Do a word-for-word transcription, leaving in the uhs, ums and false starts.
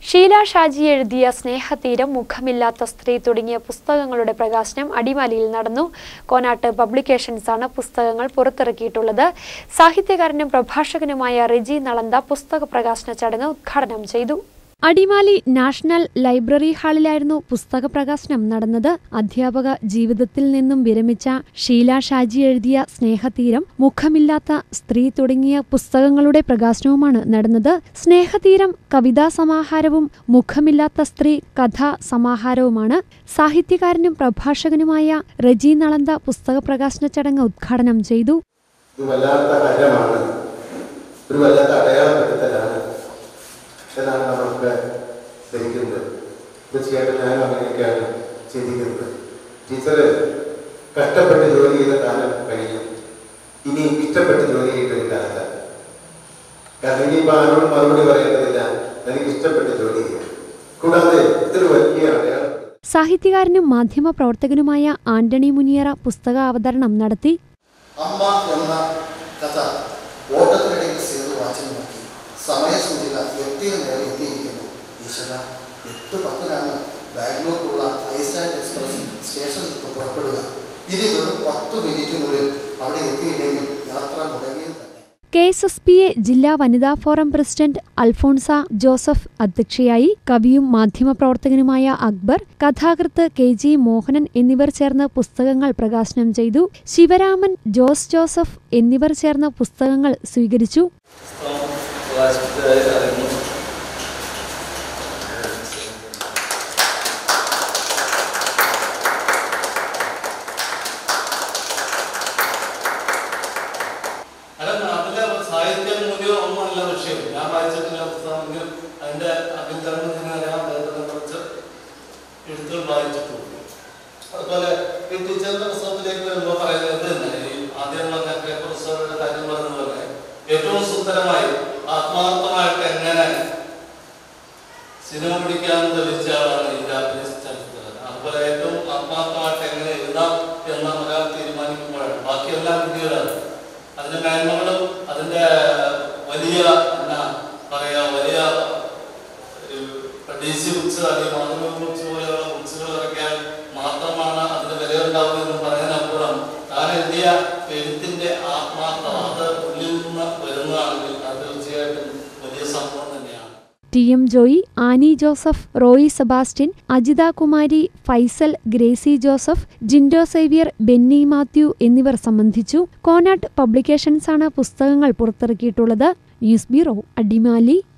ഷീല ഷാജി എഴുതിയ സ്നേഹതീരം, മുഖമില്ലാത്ത സ്ത്രീ തുടങ്ങിയ പുസ്തകങ്ങളുടെ പ്രകാശനം അടിമാലിയിൽ നടന്നു. കോനാട്ട് പബ്ലിക്കേഷൻസ് ആണ് പുസ്തകങ്ങൾ പുറത്തിറക്കിയിട്ടുള്ളത്. സാഹിത്യകാരനും പ്രഭാഷകനുമായ റെജി നളന്ത പുസ്തക പ്രകാശന ചടങ്ങ് ഉദ്ഘാടനം ചെയ്തു. അടിമാലി നാഷണൽ ലൈബ്രറി ഹാളിലായിരുന്നു പുസ്തക പ്രകാശനം നടന്നത്. അധ്യാപക ജീവിതത്തിൽ നിന്നും വിരമിച്ച ഷീല ഷാജി എഴുതിയ സ്നേഹതീരം, മുഖമില്ലാത്ത സ്ത്രീ തുടങ്ങിയ പുസ്തകങ്ങളുടെ പ്രകാശനവുമാണ് നടന്നത്. സ്നേഹതീരം കവിതാ സമാഹാരവും മുഖമില്ലാത്ത സ്ത്രീ കഥാ സമാഹാരവുമാണ്. സാഹിത്യകാരനും പ്രഭാഷകനുമായ റെജി നളന്ത പുസ്തക പ്രകാശന ചടങ്ങ് ഉദ്ഘാടനം ചെയ്തു. എന്നാണ് നമ്മളൊക്കെ ധരിക്കുന്നത്. തീർച്ചയായിട്ടും ഞാനും അങ്ങനെയൊക്കെയാണ് ചിന്തിക്കുന്നത്. ടീച്ചർ കഷ്ടപ്പെട്ട് ജോലി ചെയ്ത കാലം കഴിഞ്ഞു. ഇനി ഇഷ്ടപ്പെട്ട് ജോലി ചെയ്ത ഒരു കാലത്താണ്. കാരണം ഇനിയിപ്പോൾ ആരോടും മറുപടി പറയേണ്ടതില്ല. എനിക്ക് ഇഷ്ടപ്പെട്ട് ജോലി ചെയ്യാം. കൂടാതെ ഇതൊരു വലിയ അടയാളം. സാഹിത്യകാരനും മാധ്യമ പ്രവർത്തകനുമായ ആന്റണി മുനിയറ പുസ്തക അവതരണം നടത്തി. അമ്മ എന്ന കഥ ഓട്ടത്തിനിടയിൽ സേതു വാച്ചൻ നോക്കി. സമയസൂചിക എട്ടിന് നേരെ എത്തിയിരിക്കുന്നു. ഈശ്വര, എട്ട് പത്തിനാണ് ബാംഗ്ലൂർക്കുള്ള ഐസ്ലാൻഡ് എക്സ്പ്രസ് സ്റ്റേഷനിൽ പുറപ്പെടുക. ഇനി വെറും പത്ത് മിനിറ്റിനുള്ളിൽ അവിടെ എത്തിയില്ലെങ്കിൽ യാത്ര മുടങ്ങിയത് തന്നെ. K S S P A ജില്ലാ വനിതാ ഫോറം പ്രസിഡന്റ് അൽഫോൺസ ജോസഫ് അധ്യക്ഷയായി. കവിയും മാധ്യമപ്രവർത്തകനുമായ അക്ബർ, കഥാകൃത്ത് കെ ജി മോഹനൻ എന്നിവർ ചേർന്ന് പുസ്തകങ്ങൾ പ്രകാശനം ചെയ്തു. ശിവരാമൻ, ജോസ് ജോസഫ് എന്നിവർ ചേർന്ന് പുസ്തകങ്ങൾ സ്വീകരിച്ചു. സാഹിത്യ മൂല്യം ഒന്നുമല്ല വിഷയം. ഞാൻ വായിച്ചിട്ടില്ല പുസ്തകമെങ്കിലും അതിന്റെ അഭിനന്ദനം അറിയാം. അദ്ദേഹത്തിനെ കുറിച്ച് എഴുത്തുകൾ വായിച്ചിട്ടുണ്ട്. അതുപോലെ ഈ ടീച്ചറിന്റെ പുസ്തകത്തിലേക്ക് വരുമ്പോൾ പറയുന്നത് ആദ്യം പറഞ്ഞ പേപ്പർ പുസ്തകങ്ങളുടെ കാര്യം പറഞ്ഞതുപോലെ ഏറ്റവും സുന്ദരമായി ആത്മാർത്ഥമായിട്ട് എങ്ങനെ സിനിമ പിടിക്കാമെന്ന് തെളിയിച്ച ആളാണ് ഈ ജാപ്പനീസ് ചലച്ചിത്രകാരൻ. അതുപോലെ ഏറ്റവും ആത്മാർത്ഥമായിട്ട് എങ്ങനെ എഴുതാം എന്ന് ഒരാൾ തീരുമാനിക്കുമ്പോഴാണ് ബാക്കിയെല്ലാം വിദ്യകളാണ്. അതിന്റെ മേന്മകളും അതിന്റെ വലിയ എന്നാ പറയാ വലിയ ഡി സി ബുക്സ് അല്ലെങ്കിൽ മാധവ ബുക്സ് പോലെയുള്ള ബുക്സുകൾ ഇറക്കിയാൽ മാത്രമാണ് അതിന്റെ വിലയുണ്ടാവുക എന്ന് പറയാനപ്പുറം താൻ എഴുതിയ എഴുത്തിന്റെ ആത്മാർത്ഥം അത് ഉള്ളിൽ നിന്ന് വരുന്നതാണെങ്കിൽ അത് തീർച്ചയായിട്ടും വലിയ സംഭവം തന്നെയാണ്. ടി എം ജോയി, ആനി ജോസഫ്, റോയി സെബാസ്റ്റ്യൻ, അജിത കുമാരി, ഫൈസൽ, ഗ്രേസി ജോസഫ്, ജിൻഡോ സേവ്യർ, ബെന്നി മാത്യു എന്നിവർ സംബന്ധിച്ചു. കോനാട്ട് പബ്ലിക്കേഷൻസ് ആണ് പുസ്തകങ്ങൾ പുറത്തിറക്കിയിട്ടുള്ളത്. News bureau, Adimali.